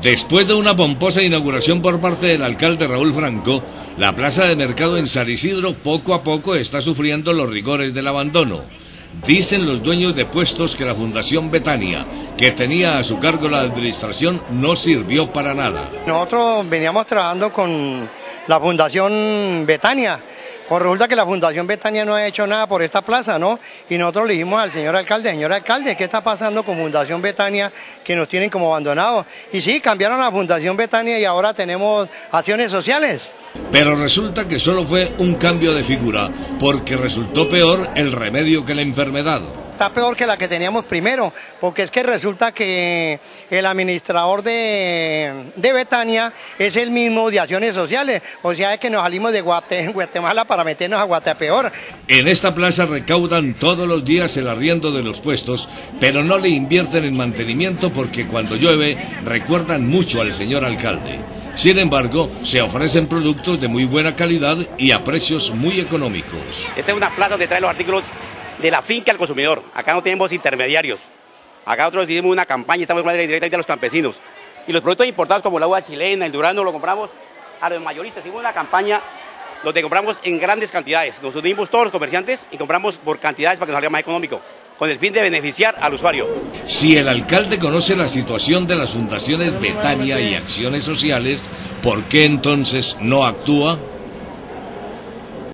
Después de una pomposa inauguración por parte del alcalde Raúl Franco, la plaza de mercado en San Isidro poco a poco está sufriendo los rigores del abandono. Dicen los dueños de puestos que la Fundación Betania, que tenía a su cargo la administración, no sirvió para nada. Nosotros veníamos trabajando con la Fundación Betania. Pues resulta que la Fundación Betania no ha hecho nada por esta plaza, ¿no? Y nosotros le dijimos al señor alcalde, ¿qué está pasando con Fundación Betania que nos tienen como abandonados? Y sí, cambiaron a Fundación Betania y ahora tenemos acciones sociales. Pero resulta que solo fue un cambio de figura, porque resultó peor el remedio que la enfermedad. Está peor que la que teníamos primero, porque es que resulta que el administrador de Betania es el mismo de Acciones Sociales, o sea, es que nos salimos de Guatemala para meternos a Guatepeor. En esta plaza recaudan todos los días el arriendo de los puestos, pero no le invierten en mantenimiento porque cuando llueve recuerdan mucho al señor alcalde. Sin embargo, se ofrecen productos de muy buena calidad y a precios muy económicos. Esta es una plaza donde trae los artículos de la finca al consumidor. Acá no tenemos intermediarios. Acá nosotros hicimos una campaña y estamos hablando directamente a los campesinos. Y los productos importados como la uva chilena, el durazno, lo compramos a los mayoristas. Hicimos una campaña donde compramos en grandes cantidades. Nos unimos todos los comerciantes y compramos por cantidades para que nos salga más económico, con el fin de beneficiar al usuario. Si el alcalde conoce la situación de las fundaciones Betania y Acciones Sociales, ¿por qué entonces no actúa?